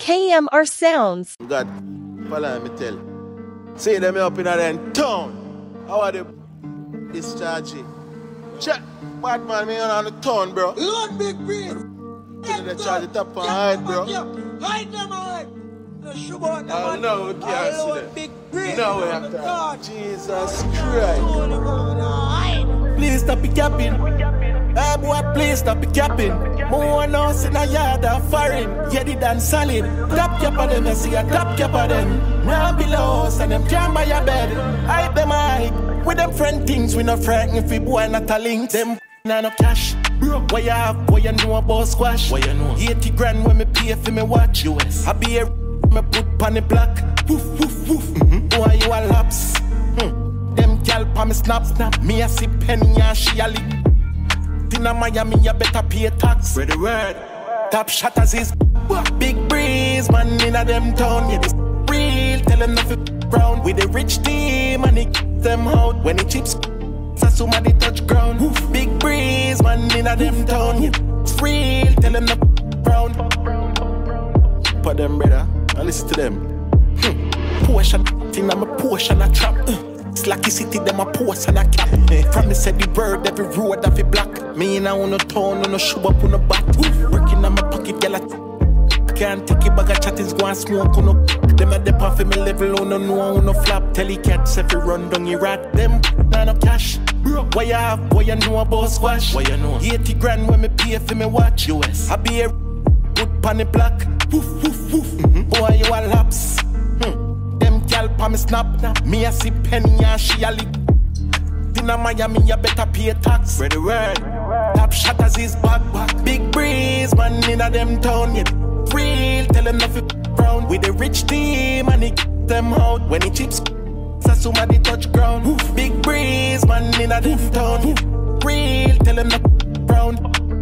KMRSounds. God, follow me tell. See them up in that town. How are they discharging? Check. Bad man, me on the town, bro. Lord big green. They charge it up and hide, bro. Hide them, hide. The sugar on the man. No, we can't see them. Big green. No, we have to. Jesus Christ. Please stop the capping. Hey boy, please stop the capping. More house in a yard of foreign. Yeah, they done solid. Top cap of them, I see a top cap of them. Now below us and them can't buy a bed. Hype them high. With them friend things, we no frightened if we boy not a link. Them no cash. What you have, what you know about squash? What you know? 80 grand when me pay for me watch. US. I be a me put on the block. Woof, woof, woof. Boy, you a laps. Them gal pa me snap. Me a see penny and she a lick. In a Miami, you better pay tax. Ready word. Top shatters is big breeze, man in a them town. Yeah, this real. Tell them nothing round. With the rich team and it them out. When it chips, so somebody touch ground. Big breeze, man in a them town. Yeah, it's real. Tell them nothing round. Put them, brother. I listen to them. Portion, thing I'm a portion, a trap. Slacky city, them a post and a cap. From the said the bird, every road have a black. Me in a on no town, no shoe up on no back. Working on my pocket, girl, I can't take it bag of chattings, go and smoke on no. Them a dep off in my level, on no on no flap. Tell the cats if you run down your rat. Them, nah no cash. What you have, what you know about squash? What you know? 80 grand when me pay for me watch. US. I be a good pan the block. Woof, woof, woof. Boy, you a laps. Them gal pa me snap. Me a see penny and she a lick. In a Miami, you better pay tax. Ready word. Top shatters is back. Big breeze, man in a them town. Yeah, real. Tell them nothing round. With the rich team and it them out. When it chips, so somebody touch ground. Big breeze, man in a them town. Yeah, real. Tell them nothing round.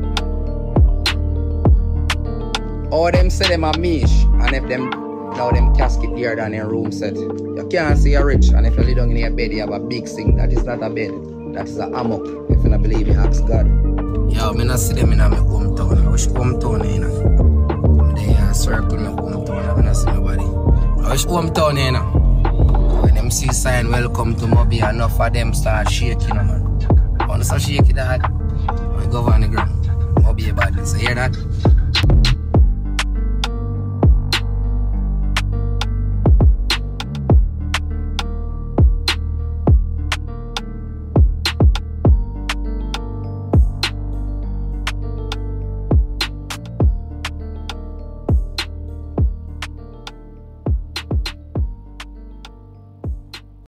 All them say them a mish, and if them now them casket here than in room set. You can't see a rich, and if you lay down in your bed, you have a big thing. That is not a bed, that is a hammock. If you don't believe me, ask God. Yo, me not see them in my hometown. I wish hometown, you know. Come there and circle my hometown, I don't see nobody. I wish hometown, you know. When them see sign, welcome to Moby, enough of them start shaking, man. I want to start shaking that. We go on the ground. Moby badness, you hear that?